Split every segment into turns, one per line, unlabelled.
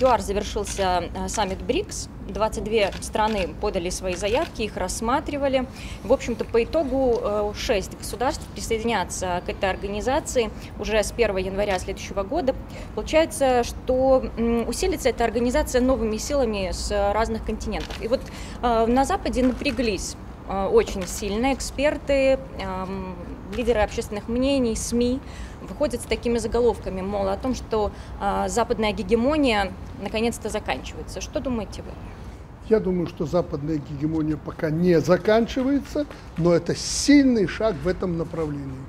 ЮАР завершился саммит БРИКС. 22 страны подали свои заявки, их рассматривали. В общем-то, по итогу 6 государств присоединятся к этой организации уже с 1 января следующего года. Получается, что усилится эта организация новыми силами с разных континентов. И вот на Западе напряглись очень сильно эксперты, лидеры общественных мнений, СМИ выходят с такими заголовками, мол, о том, что западная гегемония наконец-то заканчивается. Что думаете вы?
Я думаю, что западная гегемония пока не заканчивается, но это сильный шаг в этом направлении.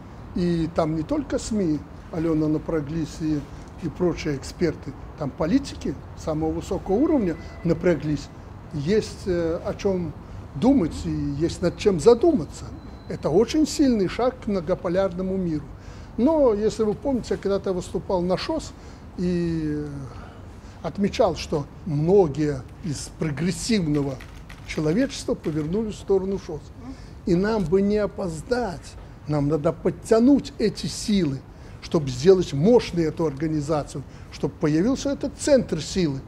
И там не только СМИ, Алена напряглись и прочие эксперты, там политики самого высокого уровня напряглись. Есть о чем думать и есть над чем задуматься. Это очень сильный шаг к многополярному миру. Но, если вы помните, я когда-то выступал на ШОС и отмечал, что многие из прогрессивного человечества повернулись в сторону ШОС. И нам бы не опоздать, нам надо подтянуть эти силы, чтобы сделать мощной эту организацию, чтобы появился этот центр силы.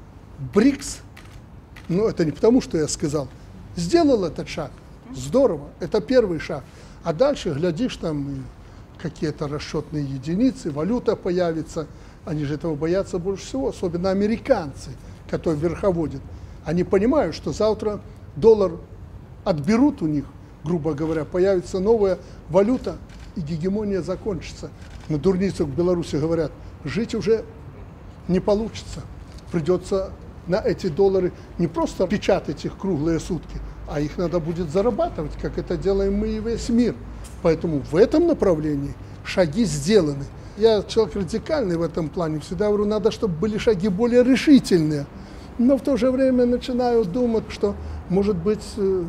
БРИКС, ну это не потому, что я сказал, сделал этот шаг. Здорово, это первый шаг. А дальше, глядишь, там какие-то расчетные единицы, валюта появится. Они же этого боятся больше всего, особенно американцы, которые верховодят. Они понимают, что завтра доллар отберут у них, грубо говоря, появится новая валюта, и гегемония закончится. На дурницах в Беларуси говорят, жить уже не получится. Придется на эти доллары не просто печатать их круглые сутки, а их надо будет зарабатывать, как это делаем мы и весь мир. Поэтому в этом направлении шаги сделаны. Я человек радикальный в этом плане, всегда говорю, надо, чтобы были шаги более решительные. Но в то же время начинаю думать, что, может быть,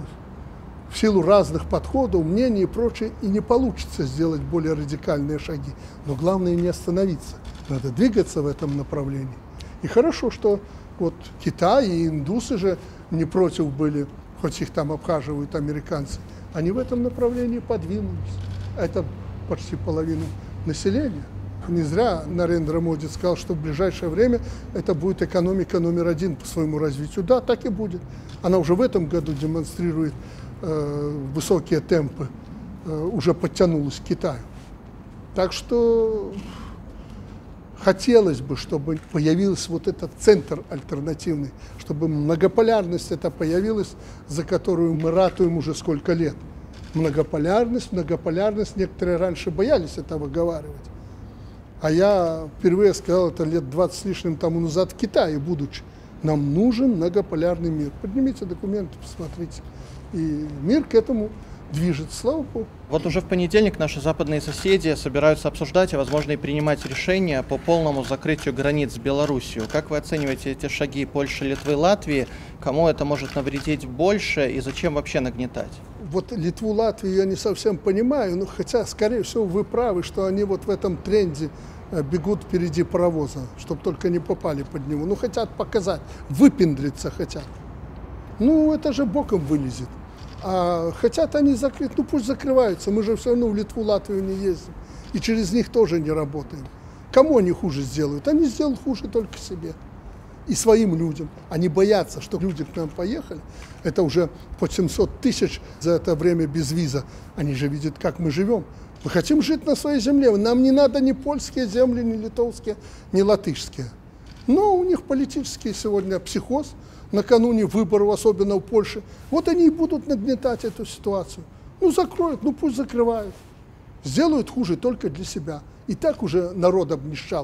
в силу разных подходов, мнений и прочее, и не получится сделать более радикальные шаги. Но главное не остановиться, надо двигаться в этом направлении. И хорошо, что вот Китай и индусы же не против были, хоть их там обхаживают американцы, они в этом направлении подвинулись. Это почти половина населения. Не зря Нарендра Моди сказал, что в ближайшее время это будет экономика номер один по своему развитию. Да, так и будет. Она уже в этом году демонстрирует высокие темпы, уже подтянулась к Китаю. Так что хотелось бы, чтобы появился вот этот центр альтернативный, чтобы многополярность эта появилась, за которую мы ратуем уже сколько лет. Многополярность, многополярность. Некоторые раньше боялись это выговаривать. А я впервые сказал это лет 20 с лишним тому назад в Китае, будучи. Нам нужен многополярный мир. Поднимите документы, посмотрите. И мир к этому движется, слава богу.
Вот уже в понедельник наши западные соседи собираются обсуждать, а возможно и принимать решения по полному закрытию границ с Белоруссией. Как вы оцениваете эти шаги Польши, Литвы, Латвии? Кому это может навредить больше и зачем вообще нагнетать?
Вот Литву, Латвию я не совсем понимаю, но хотя, скорее всего, вы правы, что они вот в этом тренде бегут впереди паровоза, чтобы только не попали под него. Ну, хотят показать, выпендриться хотят. Ну, это же боком вылезет. А хотят они закрыть, ну пусть закрываются, мы же все равно в Литву, Латвию не ездим. И через них тоже не работаем. Кому они хуже сделают? Они сделают хуже только себе и своим людям. Они боятся, что люди к нам поехали. Это уже по 700 тысяч за это время без виза. Они же видят, как мы живем. Мы хотим жить на своей земле. Нам не надо ни польские земли, ни литовские, ни латышские. Но у них политический сегодня психоз. Накануне выборов, особенно в Польше. Вот они и будут нагнетать эту ситуацию. Ну, закроют, ну пусть закрывают. Сделают хуже только для себя. И так уже народ обнищал.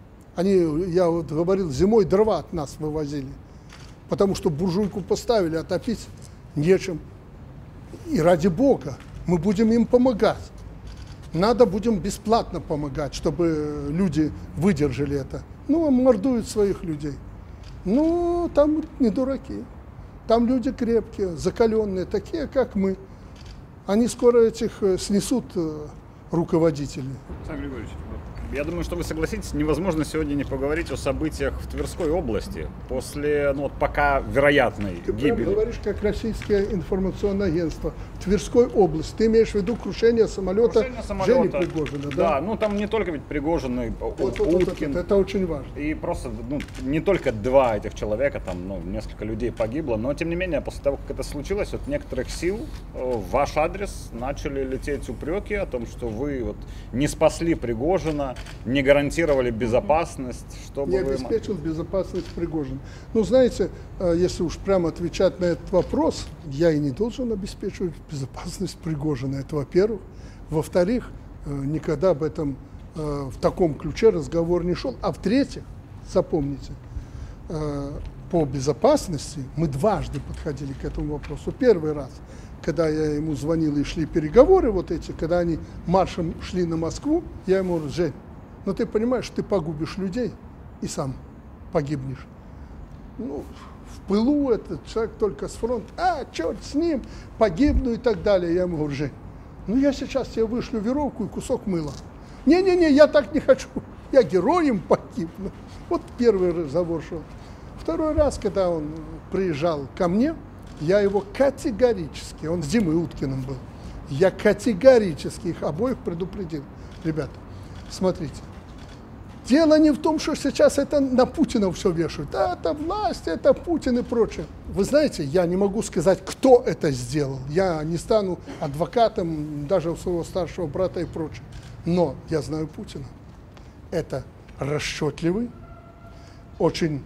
Я вот говорил, зимой дрова от нас вывозили. Потому что буржуйку поставили, а топить нечем. И ради Бога мы будем им помогать. Надо будем бесплатно помогать, чтобы люди выдержали это. Ну, мордуют своих людей. Ну, там не дураки. Там люди крепкие, закаленные, такие, как мы. Они скоро этих снесут руководителей.
Александр Григорьевич, Я думаю, что вы согласитесь, невозможно сегодня не поговорить о событиях в Тверской области после, ну, вот пока вероятной
Ты
гибели.
прям говоришь, как российское информационное агентство. В Тверской области. Ты имеешь в виду крушение самолета Жени Пригожина,
да? Да, ну там не только ведь Пригожин, и Уткин.
Это очень важно.
И просто, ну, не только два этих человека, там, ну, несколько людей погибло, но тем не менее, после того, как это случилось, вот некоторых сил в ваш адрес начали лететь упреки о том, что вы вот не спасли Пригожина, не гарантировали безопасность, чтобы...
Не обеспечил безопасность Пригожина. Ну, знаете, если уж прямо отвечать на этот вопрос, я и не должен обеспечивать безопасность Пригожина. Это во-первых. Во-вторых, никогда об этом в таком ключе разговор не шел. А в-третьих, запомните, по безопасности мы дважды подходили к этому вопросу. Первый раз, когда я ему звонил и шли переговоры вот эти, когда они маршем шли на Москву, я ему говорю: Жень, но ты понимаешь, ты погубишь людей и сам погибнешь. Ну, в пылу этот человек только с фронта, черт с ним, погибну и так далее. Я ему говорю: Жень, ну я сейчас тебе вышлю веревку и кусок мыла. Не-не-не, я так не хочу, я героем погибну. Вот первый разговор шел. Второй раз, когда он приезжал ко мне, я его категорически, он с Димой Уткиным был, я категорически их обоих предупредил: ребята, смотрите, дело не в том, что сейчас это на Путина все вешают. Это власть, это Путин и прочее. Вы знаете, я не могу сказать, кто это сделал. Я не стану адвокатом даже у своего старшего брата и прочее. Но я знаю Путина. Это расчетливый, очень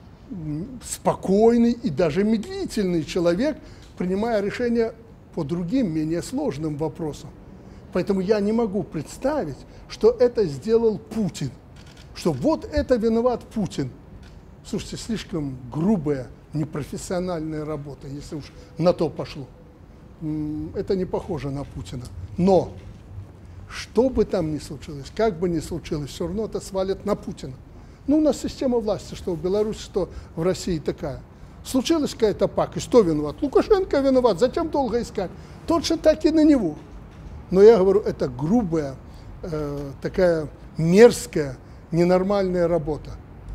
спокойный и даже медлительный человек, принимая решения по другим, менее сложным вопросам. Поэтому я не могу представить, что это сделал Путин. Что вот это виноват Путин. Слушайте, слишком грубая, непрофессиональная работа, если уж на то пошло. Это не похоже на Путина. Но, что бы там ни случилось, как бы ни случилось, все равно это свалит на Путина. Ну, у нас система власти, что в Беларуси, что в России такая. Случилась какая-то пакость, кто виноват? Лукашенко виноват, зачем долго искать? Тот же так и на него. Но я говорю, это грубая, такая мерзкая, ненормальная работа.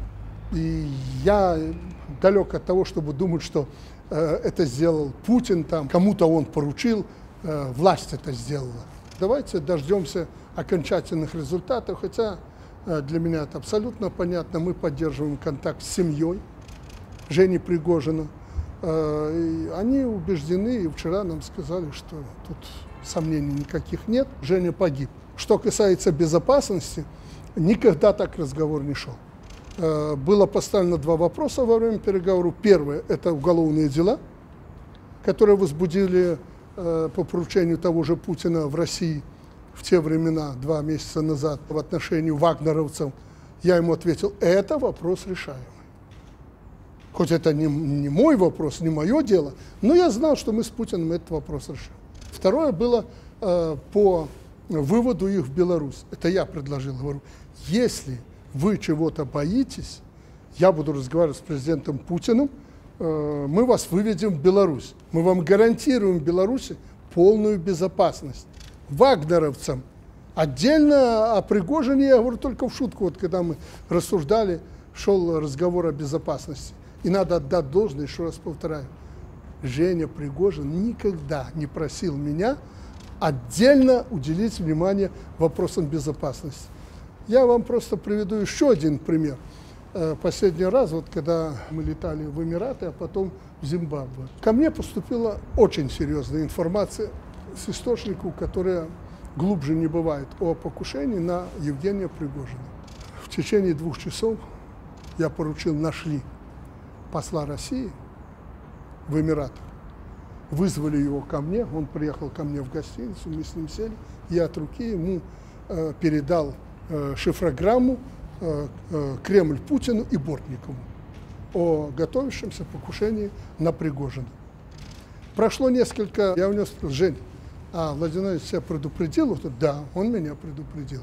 И я далек от того, чтобы думать, что это сделал Путин, там, кому-то он поручил, власть это сделала. Давайте дождемся окончательных результатов, хотя для меня это абсолютно понятно. Мы поддерживаем контакт с семьей Жени Пригожина. Они убеждены, и вчера нам сказали, что тут сомнений никаких нет, Женя погиб. Что касается безопасности, никогда так разговор не шел. Было поставлено два вопроса во время переговоров. Первое – это уголовные дела, которые возбудили по поручению того же Путина в России в те времена, 2 месяца назад, в отношении вагнеровцев. Я ему ответил: это вопрос решаемый. Хоть это не мой вопрос, не мое дело, но я знал, что мы с Путиным этот вопрос решим. Второе было по выводу их в Беларусь. Это я предложил. Говорю, если вы чего-то боитесь, я буду разговаривать с президентом Путиным, мы вас выведем в Беларусь. Мы вам гарантируем в Беларуси полную безопасность. Вагнеровцам отдельно, о Пригожине я говорю только в шутку, вот когда мы рассуждали, шел разговор о безопасности. И надо отдать должное, еще раз повторяю, Женя Пригожин никогда не просил меня отдельно уделить внимание вопросам безопасности. Я вам просто приведу еще один пример. Последний раз, вот когда мы летали в Эмираты, а потом в Зимбабве, ко мне поступила очень серьезная информация с источников, которые глубже не бывает, о покушении на Евгения Пригожина. В течение 2 часов я поручил, нашли посла России в Эмиратах, вызвали его ко мне, он приехал ко мне в гостиницу, мы с ним сели, я от руки ему передал шифрограмму Кремль Путину и Бортникову о готовящемся покушении на Пригожина. Прошло несколько, я у него спросил: Жень, а Владимир тебя предупредил? Да, он меня предупредил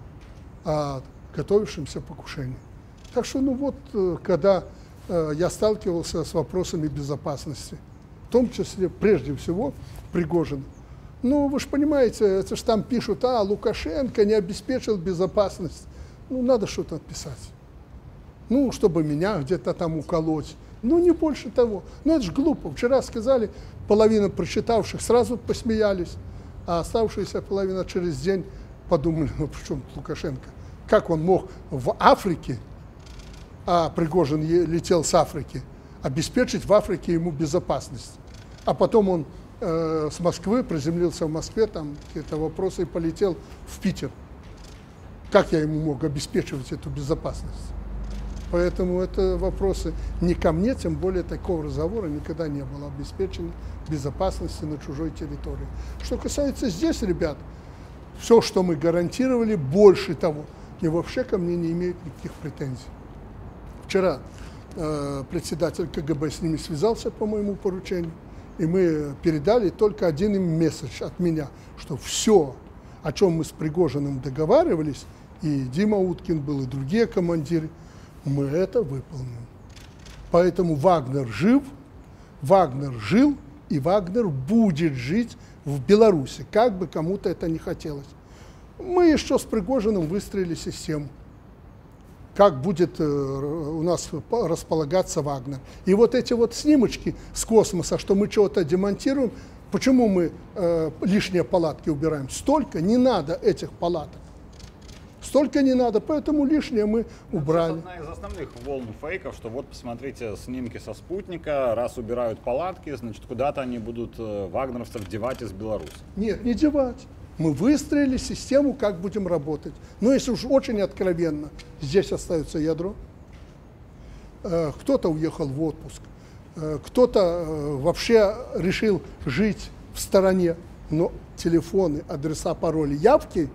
о готовящемся покушении. Так что, ну вот, когда я сталкивался с вопросами безопасности, в том числе, прежде всего, Пригожин, Ну, вы же понимаете, это же там пишут, Лукашенко не обеспечил безопасность. Ну, надо что-то писать. Ну, чтобы меня где-то там уколоть. Ну, не больше того. Ну, это же глупо. Вчера сказали, половина прочитавших сразу посмеялись, а оставшаяся половина через день подумали, ну, при чем Лукашенко? Как он мог в Африке, а Пригожин летел с Африки, обеспечить в Африке ему безопасность? А потом он с Москвы приземлился в Москве, там какие-то вопросы, и полетел в Питер. Как я ему мог обеспечивать эту безопасность? Поэтому это вопросы не ко мне, тем более такого разговора никогда не было, обеспечения безопасности на чужой территории. Что касается здесь, ребят, все, что мы гарантировали, больше того, и вообще ко мне не имеют никаких претензий. Вчера председатель КГБ с ними связался по моему поручению, и мы передали только один им месседж от меня, что все, о чем мы с Пригожиным договаривались, и Дима Уткин был, и другие командиры, мы это выполним. Поэтому Вагнер жив, Вагнер жил, и Вагнер будет жить в Беларуси, как бы кому-то это не хотелось. Мы еще с Пригожиным выстроили систему, как будет у нас располагаться Вагнер. И вот эти вот снимочки с космоса, что мы чего-то демонтируем, почему мы лишние палатки убираем? Столько не надо этих палаток. Столько не надо, поэтому лишнее мы убрали.
Это одна из основных волн фейков, что вот посмотрите снимки со спутника, раз убирают палатки, значит куда-то они будут вагнеровцев девать из Беларуси.
Нет, не девать. Мы выстроили систему, как будем работать. Но если уж очень откровенно, здесь остается ядро. Кто-то уехал в отпуск, кто-то вообще решил жить в стороне, но телефоны, адреса, пароли, явки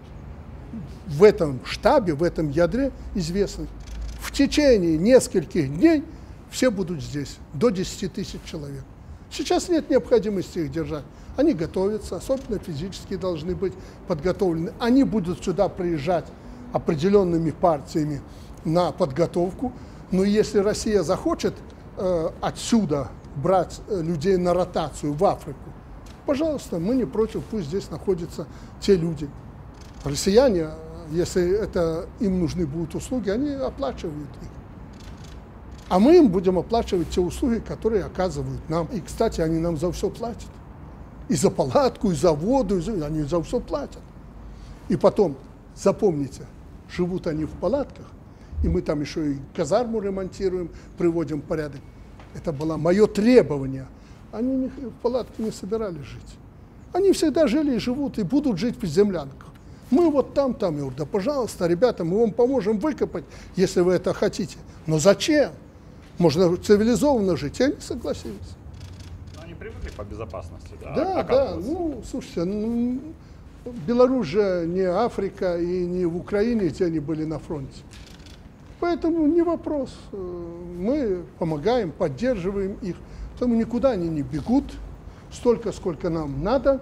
в этом штабе, в этом ядре известны. В течение нескольких дней все будут здесь, до 10 тысяч человек. Сейчас нет необходимости их держать. Они готовятся, особенно физически должны быть подготовлены. Они будут сюда приезжать определенными партиями на подготовку. Но если Россия захочет отсюда брать людей на ротацию в Африку, пожалуйста, мы не против, пусть здесь находятся те люди. Россияне, если им нужны будут услуги, они оплачивают их. А мы им будем оплачивать те услуги, которые оказывают нам. И, кстати, они нам за все платят. И за палатку, и за воду, они за все платят. И потом, запомните, живут они в палатках, и мы там еще и казарму ремонтируем, приводим в порядок. Это было мое требование. Они в палатке не собирались жить. Они всегда жили и живут, и будут жить в землянках. Мы вот там, я говорю, да пожалуйста, ребята, мы вам поможем выкопать, если вы это хотите. Но зачем? Можно цивилизованно жить. И они согласились.
Но они привыкли по безопасности, да?
Да, ну, слушайте, Беларусь же не Африка и не в Украине, где они были на фронте. Поэтому не вопрос. Мы помогаем, поддерживаем их. Поэтому никуда они не бегут, столько, сколько нам надо.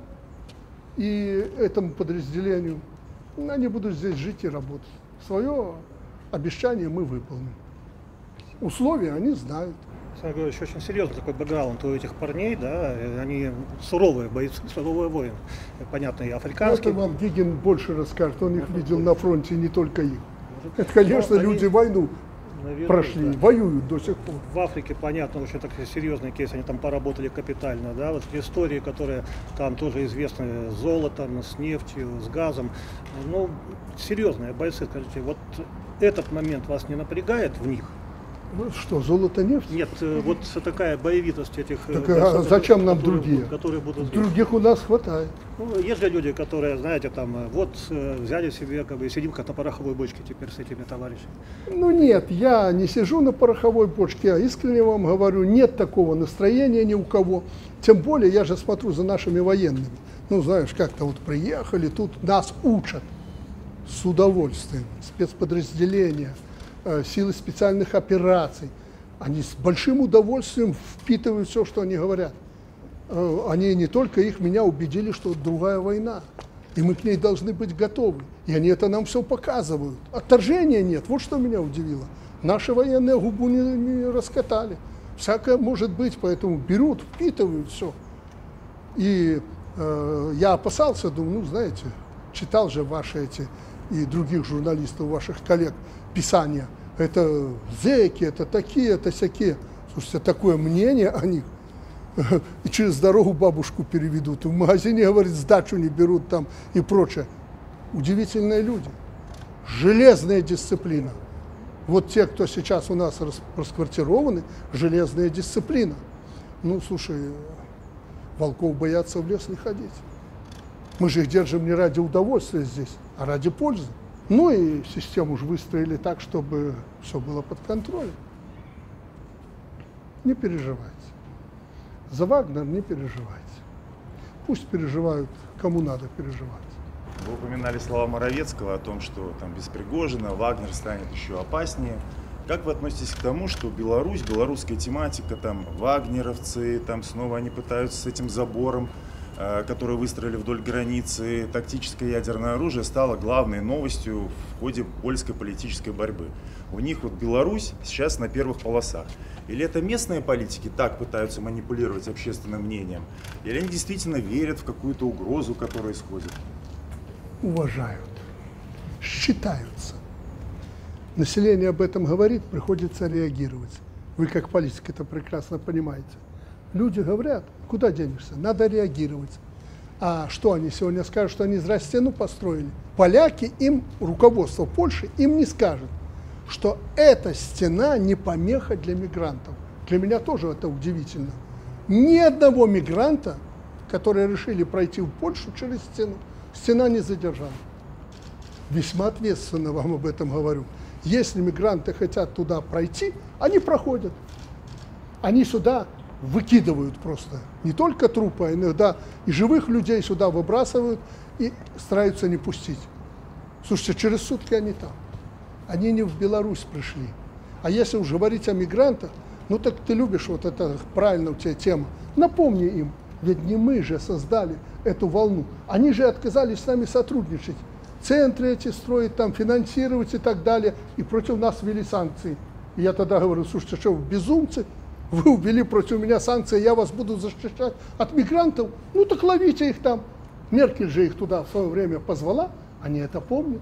И этому подразделению они будут здесь жить и работать. Свое обещание мы выполним. Условия они знают.
Александр Григорьевич, очень серьезный такой бэкграунд у этих парней, да, они суровые бойцы, суровые воины, понятно, и африканские.
Это вам Гигин больше расскажет, он их видел на фронте, не только их. Это, конечно, люди войну прошли, да. Воюют до сих пор.
В Африке, понятно, очень такой серьезный кейс, они там поработали капитально, да, вот истории, которые там тоже известны с золотом, с нефтью, с газом, ну, серьезные бойцы, скажите, вот этот момент вас не напрягает в них?
Что, золото, нефть?
Нет, вот такая боевитость этих...
Так, зачем нам другие?
Которые будут
других у нас хватает.
Ну, есть же люди, которые, знаете, там, вот взяли себе, как бы, сидим как на пороховой бочке теперь с этими товарищами.
Ну нет, я не сижу на пороховой бочке, я искренне вам говорю, нет такого настроения ни у кого. Тем более, я же смотрю за нашими военными. Ну, знаешь, как-то вот приехали, тут нас учат с удовольствием, спецподразделения, силы специальных операций. Они с большим удовольствием впитывают все, что они говорят. Они не только меня убедили, что другая война, и мы к ней должны быть готовы. И они это нам все показывают. Отторжения нет. Вот что меня удивило. Наши военные губу не раскатали. Всякое может быть, поэтому берут, впитывают все. И Я опасался, думаю, ну, знаете, читал же ваши эти и других журналистов, ваших коллег, писания. Это зэки, это такие, это сякие. Слушайте, такое мнение о них. И через дорогу бабушку переведут. В магазине, говорит, сдачу не берут там и прочее. Удивительные люди. Железная дисциплина. Вот те, кто сейчас у нас расквартированы, железная дисциплина. Ну, слушай, волков боятся в лес не ходить. Мы же их держим не ради удовольствия здесь, а ради пользы. Ну и систему же выстроили так, чтобы все было под контролем. Не переживайте. За Вагнер не переживайте. Пусть переживают, кому надо переживать.
Вы упоминали слова Моровецкого о том, что там без Пригожина Вагнер станет еще опаснее. Как вы относитесь к тому, что Беларусь, белорусская тематика, там вагнеровцы, там снова они пытаются с этим забором, который выстроили вдоль границы, тактическое ядерное оружие стало главной новостью в ходе польской политической борьбы. У них вот Беларусь сейчас на первых полосах. Или это местные политики так пытаются манипулировать общественным мнением, или они действительно верят в какую-то угрозу, которая исходит?
Уважают, считаются. Население об этом говорит, приходится реагировать. Вы как политик это прекрасно понимаете. Люди говорят, куда денешься, надо реагировать. А что они сегодня скажут, что они зря стену построили? Поляки им, руководство Польши им не скажет, что эта стена не помеха для мигрантов. Для меня тоже это удивительно. Ни одного мигранта, которые решили пройти в Польшу через стену, стена не задержала. Весьма ответственно вам об этом говорю. Если мигранты хотят туда пройти, они проходят. Они сюда выкидывают просто не только трупы, а иногда и живых людей сюда выбрасывают и стараются не пустить. Слушайте, через сутки они там. Они не в Беларусь пришли. А если уж говорить о мигрантах, ну так ты любишь, вот это правильно у тебя тема. Напомни им, ведь не мы же создали эту волну. Они же отказались с нами сотрудничать. Центры эти строить, там, финансировать и так далее. И против нас ввели санкции. И я тогда говорю, слушайте, что вы безумцы? Вы ввели против меня санкции, я вас буду защищать от мигрантов? Ну так ловите их там. Меркель же их туда в свое время позвала, они это помнят.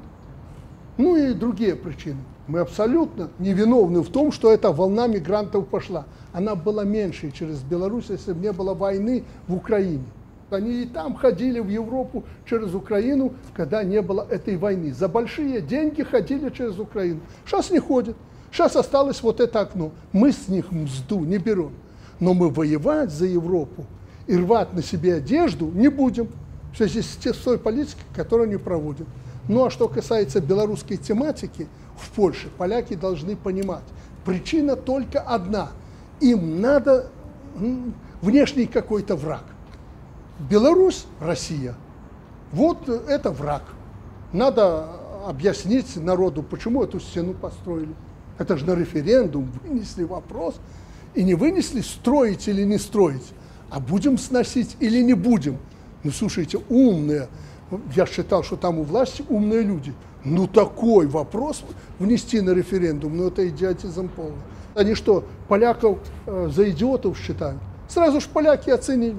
Ну и другие причины. Мы абсолютно невиновны в том, что эта волна мигрантов пошла. Она была меньше через Беларусь, если бы не было войны в Украине. Они и там ходили в Европу через Украину, когда не было этой войны. За большие деньги ходили через Украину. Сейчас не ходят. Сейчас осталось вот это окно. Мы с них мзду не берем. Но мы воевать за Европу и рвать на себе одежду не будем. В связи с той политикой, которую они проводят. Ну а что касается белорусской тематики в Польше, поляки должны понимать, причина только одна. Им надо внешний какой-то враг. Беларусь, Россия, вот это враг. Надо объяснить народу, почему эту стену построили. Это же на референдум вынесли вопрос. И не вынесли строить или не строить, а будем сносить или не будем. Ну, слушайте, умные, я считал, что там у власти умные люди. Ну, такой вопрос внести на референдум, ну, это идиотизм полный. Они что, поляков за идиотов считают? Сразу же поляки оценили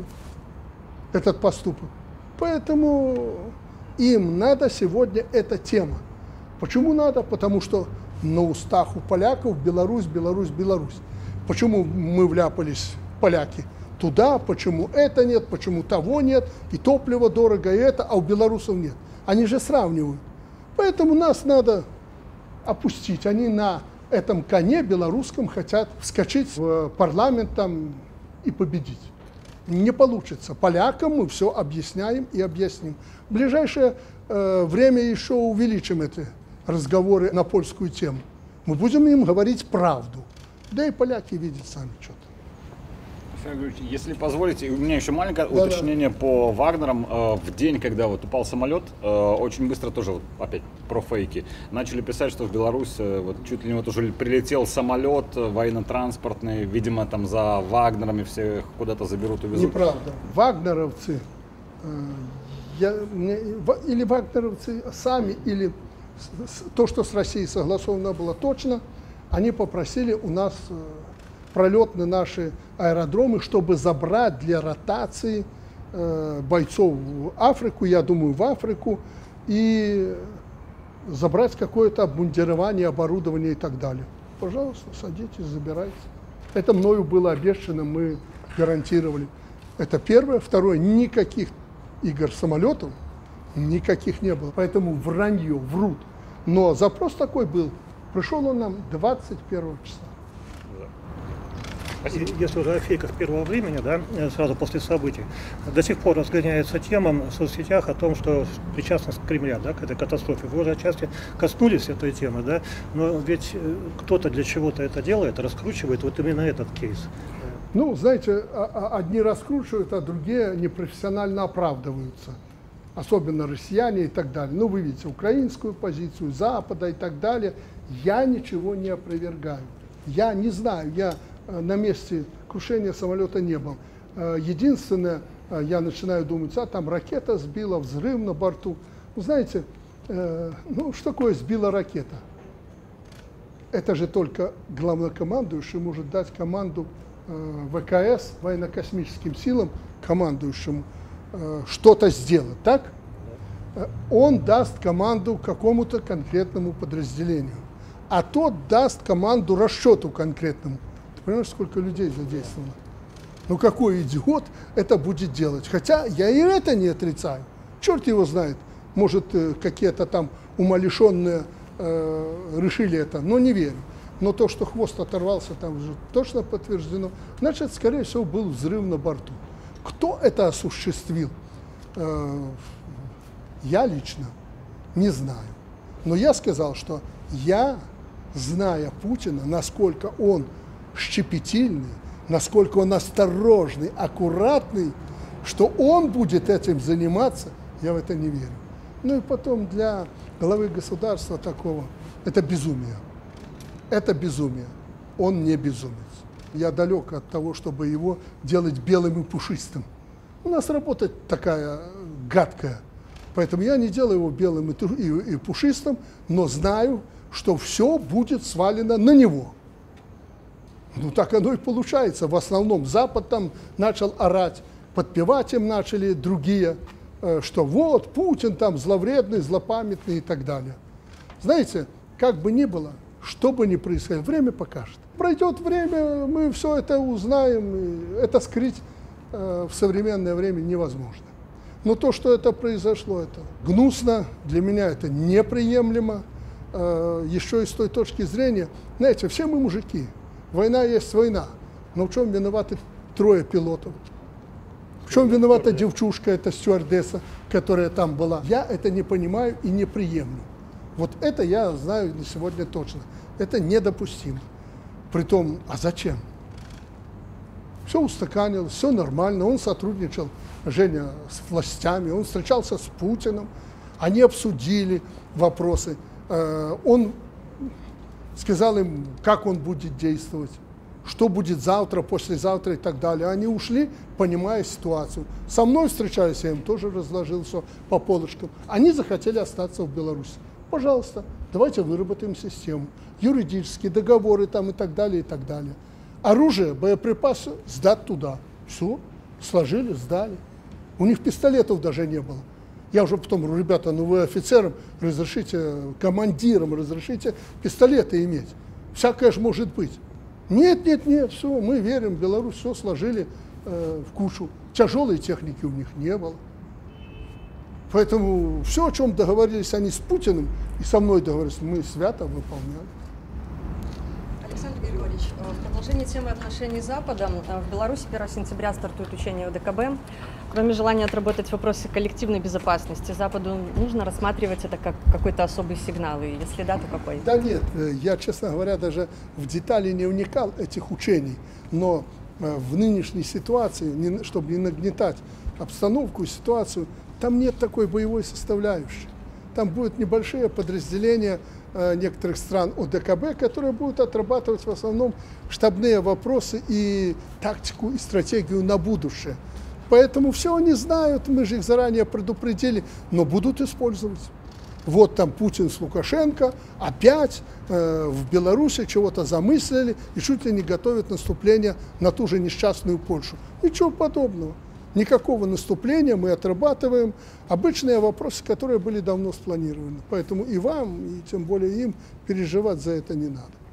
этот поступок. Поэтому им надо сегодня эта тема. Почему надо? Потому что на устах у поляков Беларусь, Беларусь, Беларусь. Почему мы вляпались, поляки, туда, почему это нет, почему того нет, и топливо дорого, и это, а у белорусов нет. Они же сравнивают. Поэтому нас надо опустить. Они на этом коне белорусском хотят вскочить в парламент там и победить. Не получится. Полякам мы все объясняем и объясним. В ближайшее время еще увеличим эти разговоры на польскую тему. Мы будем им говорить правду. Да и поляки видят сами что-то.
Если позволите, у меня еще маленькое уточнение по Вагнерам. В день, когда вот упал самолет, очень быстро тоже, вот, опять про фейки, начали писать, что в Беларусь вот, чуть ли не вот уже прилетел самолет военно-транспортный, видимо, там за Вагнерами всех куда-то заберут, увезут.
Неправда. Вагнеровцы, или вагнеровцы сами, или то, что с Россией согласовано было точно, они попросили у нас пролет на наши аэродромы, чтобы забрать для ротации бойцов в Африку, я думаю, в Африку, и забрать какое-то обмундирование, оборудование и так далее. Пожалуйста, садитесь, забирайте. Это мною было обещано, мы гарантировали. Это первое. Второе, никаких игр самолетов, никаких не было. Поэтому вранье, врут. Но запрос такой был. Пришел он нам 21 числа.
Если уже о фейках первого времени, да, сразу после событий, до сих пор разгоняется тема в соцсетях о том, что причастность Кремля, да, к этой катастрофе. Вы уже отчасти коснулись этой темы, да, но ведь кто-то для чего-то это делает, раскручивает вот именно этот кейс.
Ну, знаете, одни раскручивают, а другие непрофессионально оправдываются. Особенно россияне и так далее. Ну, вы видите украинскую позицию, Запада и так далее. Я ничего не опровергаю. Я не знаю, я на месте крушения самолета не был. Единственное, я начинаю думать, там ракета сбила, взрыв на борту. Вы знаете, ну что такое сбила ракета? Это же только главнокомандующий может дать команду ВКС, военно-космическим силам, командующему, что-то сделать, так? Он даст команду какому-то конкретному подразделению, а тот даст команду расчету конкретному. Понимаешь, сколько людей задействовано? Ну какой идиот это будет делать? Хотя я и это не отрицаю. Черт его знает. Может, какие-то там умалишенные решили это, но не верю. Но то, что хвост оторвался, там уже точно подтверждено. Значит, скорее всего, был взрыв на борту. Кто это осуществил? Я лично не знаю. Но я сказал, что я, зная Путина, насколько он щепетильный, насколько он осторожный, аккуратный, что он будет этим заниматься, я в это не верю. Ну и потом для главы государства такого, это безумие. Это безумие. Он не безумец. Я далек от того, чтобы его делать белым и пушистым. У нас работа такая гадкая. Поэтому я не делаю его белым и пушистым, но знаю, что все будет свалено на него. Ну так оно и получается. В основном Запад там начал орать, подпевать им начали другие, что вот Путин там зловредный, злопамятный и так далее. Знаете, как бы ни было, что бы ни происходило, время покажет. Пройдет время, мы все это узнаем, и это скрыть в современное время невозможно. Но то, что это произошло, это гнусно, для меня это неприемлемо. Еще и с той точки зрения, знаете, все мы мужики. Война есть война. Но в чем виноваты 3 пилотов? В чем виновата девчушка, эта стюардесса, которая там была? Я это не понимаю и не приемлю. Вот это я знаю на сегодня точно. Это недопустимо. Притом, а зачем? Все устаканилось, все нормально. Он сотрудничал, Женя, с властями, он встречался с Путиным. Они обсудили вопросы. Он сказал им, как он будет действовать, что будет завтра, послезавтра и так далее. Они ушли, понимая ситуацию. Со мной встречались, я им тоже разложил все по полочкам. Они захотели остаться в Беларуси. Пожалуйста, давайте выработаем систему. Юридические договоры там и так далее, и так далее. Оружие, боеприпасы сдать туда. Все, сложили, сдали. У них пистолетов даже не было. Я уже потом говорю, ребята, ну вы офицерам разрешите, командирам разрешите пистолеты иметь. Всякое же может быть. Нет, нет, нет, все, мы верим, Беларусь все сложили в кучу. Тяжелой техники у них не было. Поэтому все, о чем договорились они с Путиным и со мной договорились, мы свято выполняли.
Александр Григорьевич, в продолжении темы отношений с Западом, в Беларуси 1 сентября стартует учение ОДКБ. Кроме желания отработать вопросы коллективной безопасности, Западу нужно рассматривать это как какой-то особый сигнал, и если да, то какой?
Да нет, я, честно говоря, даже в детали не вникал этих учений, но в нынешней ситуации, чтобы не нагнетать обстановку и ситуацию, там нет такой боевой составляющей. Там будут небольшие подразделения некоторых стран ОДКБ, которые будут отрабатывать в основном штабные вопросы и тактику, и стратегию на будущее. Поэтому все они знают, мы же их заранее предупредили, но будут использовать. Вот там Путин с Лукашенко опять в Беларуси чего-то замыслили и чуть ли не готовят наступление на ту же несчастную Польшу. Ничего подобного. Никакого наступления, мы отрабатываем обычные вопросы, которые были давно спланированы. Поэтому и вам, и тем более им переживать за это не надо.